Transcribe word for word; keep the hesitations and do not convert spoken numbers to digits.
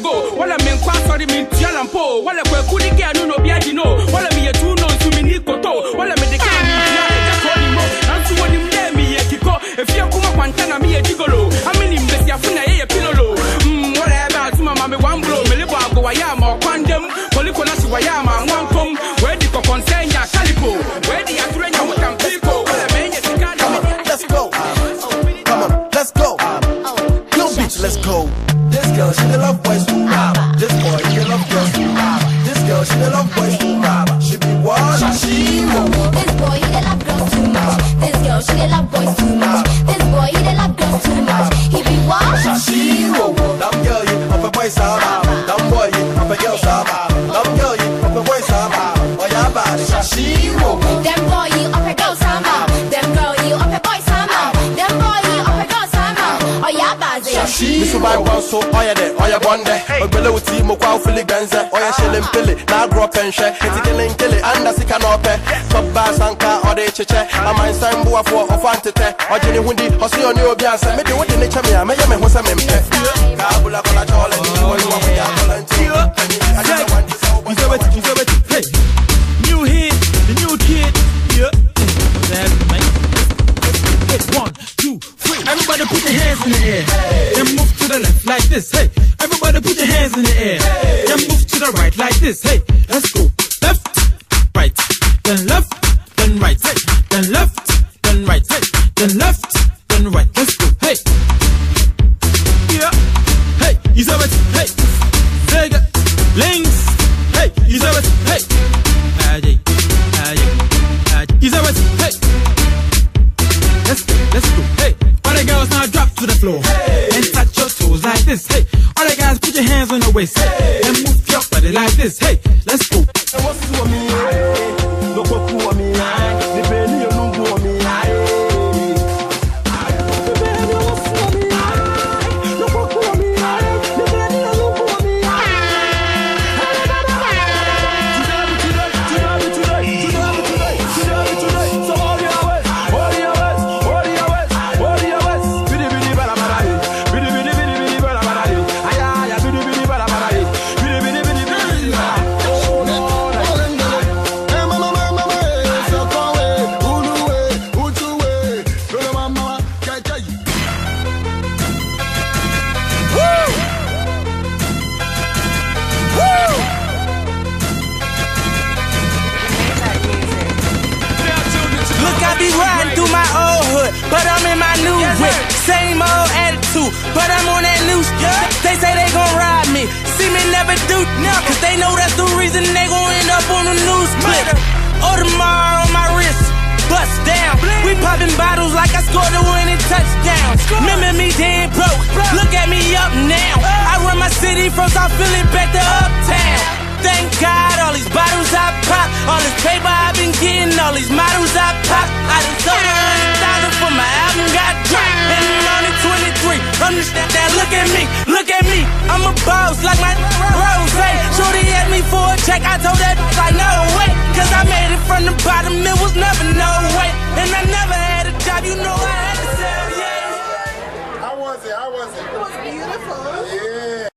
go. While I'm in class, sorry, me Tialampo. While I'm going to get no Biagino. While I'm here to know to me Nikoto. While I'm in the camera, just calling more. I'm to one him there, me a Kiko. If you're come up and tell me a gigolo, I'm in him, Bessia Funa, a pillow. Hm, whatever, to my mammy, one blow, Melibago, I am, or Quandem, Policona, I am, and one come. Where the concern ya Calico? Where the Atrena with them people? Let's go. Come on, let's go. Yo, bitch, let's go. This girl, she the love boys who rob. This boy, he the love girls who rob. This girl, she the love boys who rob. She be what? She will. This boy, he the love girls too much. This girl, she the love boys too much. This boy, he the love girls too much. He be what? She will. Dumb girl, you up a boy sama. Dumb boy, you up a girl sama. Dumb girl, you up a boy sama. Oh yeah, bad. She will. Them boy, you up a girl sama. Them girl, you up a boy sama. Them boy, you up a girl sama. Oh yeah, bad. Miss you buy one so oh yeah there, oh yeah one day. Oh below with team, oh Philly Benza, oh yeah shilling pilly. Now grow up and share, it's killing killing, and that's the canopy. Top bass anchor or the chiche. I mind sign bua for or fantite. Or Jenny Windy, or see on your biasa. Maybe what in nature me, I may have a Hosam in pet. Kabula for a tall and you want Hey, new hit, the new kid. Yeah, one, two, three. Everybody put your hands in the air. Then move to the left like this. Hey, everybody put your hands in the air. Then move to the right like this. Hey, let's go. Left, right, then left, then right. Hey, then left, then right. Hey, then left, then right. Let's go. Hey, yeah. Hey, you saw it. Hey, Sega, links. Hey, you saw it. Hey, Aye, Aye, Aye. You saw it. Hey. Let's go, let's go, hey. All the girls now drop to the floor, hey. And touch your toes like this, hey. All the guys put your hands on the waist, hey. And move your body like this, hey. Let's go. But I'm in my new whip, same old attitude, but I'm on that new shit. They say they gon' ride me, see me never do nothing, cause they know that's the reason they gon' end up on the news clip. Audemars on my wrist, bust down. We popping bottles like I scored a winning touchdown. Remember me dead broke, look at me up now. I run my city from South Philly back to Uptown. Thank God, all these bottles I pop, all this paper I've been getting, all these models I pop. I done sold a hundred thousand for my album got dropped, and I'm only twenty-three. Understand that? Look at me, look at me. I'm a boss like my Rose. Shorty asked me for a check, I told that like no way, cause I made it from the bottom. It was never no way, and I never had a job. You know I had to sell, yeah. How was it? How was it? It was beautiful. Yeah.